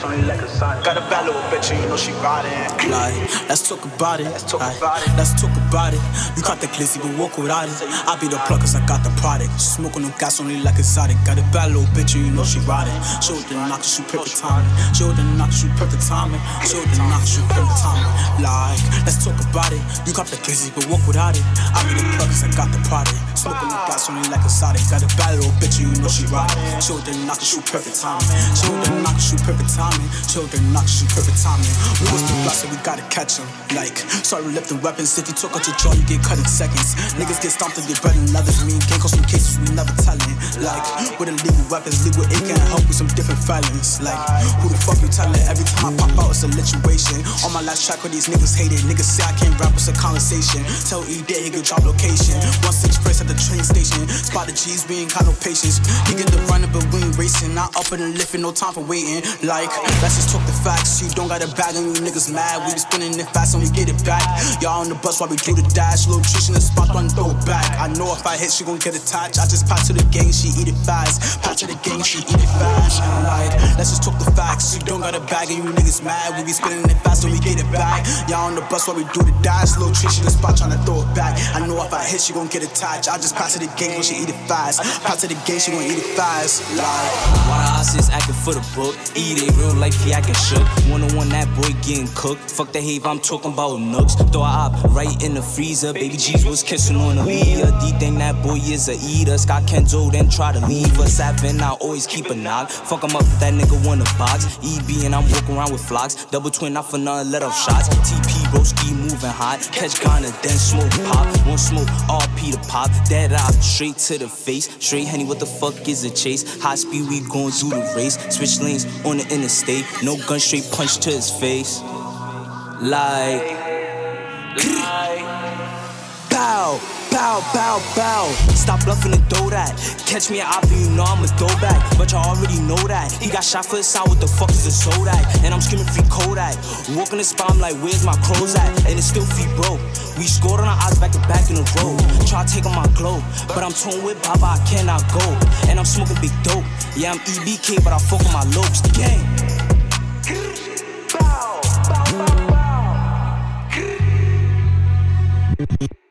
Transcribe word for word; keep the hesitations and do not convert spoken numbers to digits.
only like a sign. Got a bad little bitch and you know she riding. Like, let's talk about it. Let's talk Aye, about it. Let's talk about it. You got the glizzy, but walk without it. I be the plug cause I got the product. Smoking no gas, only like exotic. Got a bad little bitch and you know she riding. Show the knock, shoot perfect timing. Show the knock, shoot perfect timing. Show the knock, shoot perfect timing. Like, let's talk about it. You got the glizzy, but walk without it. I be the plug cause I got the product. Smoking no gas, only like exotic. Got a bad little bitch and you know she riding. Show the knock, shoot perfect timing. Show the knock, shoot perfect timing. Show the knock, shoot perfect timing. We was too blessed, so we gotta catch him. Like, sorry, lifting weapons. If you talk out your jaw, you get cut in seconds. Niggas get stomped and get bread and leathers. Me and gang cause some cases we never tellin'. Like, with illegal weapons, legal ink can't help with some different felons. Like, who the fuck you tellin'? Every time I pop out, it's a lituation. On my last track, where these niggas hate it. Niggas say I can't rap, it's a conversation. Tell E that he could drop location. One six press at the train station. Spot the G's, we ain't got no patience. He get the running, but we ain't racing. Not up and lifting, no time for waiting. Like, let's just talk the facts. You don't got a bag and you niggas mad. We be spinning it fast and we get it back. Y'all on the bus while we do the dash. Little trish in the spot, run throw it back. I know if I hit, she gon' get attached. I just pass to the gang, she eat it fast. Pass to the gang, she eat it fast. Like, let's just talk the facts. You don't got a bag and you niggas mad. We be spinning it fast and we get it back. Y'all on the bus while we do the dash. Little trish in the spot, tryna throw it back. I know if I hit, she gon' get attached. I just pass to the gang, she eat it fast. Pass to the gang, she gon' eat it fast. Like, why the osses acting for the book? Eat it real life, he acting shook. One-on-one, that boy getting cooked. Fuck the have, I'm talking about nooks. Throw a op right in the freezer. Baby G's was kissing on the leader. D think that boy is a eater. Scott Kenzo then try to leave us. Seven, I always keep a knock. Fuck him up if that nigga wanna box. E B and I'm walking around with flocks. Double twin, not for none, let off shots. T P, broski moving hot. Catch Ghana, then smoke pop. One smoke, R P to pop. Dead op, straight to the face. Straight Henny, what the fuck is a chase? High speed, we gon' do the race. Switch lanes on the interstate. No gun, straight punch to his face. Like, bow, bow, bow, bow. Stop bluffing and throw that. Catch me at Op, you know I'm a throwback. But y'all already know that. He got shot for his side, what the fuck is a Sodak? And I'm screaming free Kodak. Walking the spot, I'm like, where's my clothes at? And it's still free broke. We scored on our odds back to back in the road. Try to take on my glow, but I'm torn with Baba, I cannot go. And I'm smoking big dope. Yeah, I'm E B K, but I fuck with my lopes. Gang. Bow, bow, bow, bow.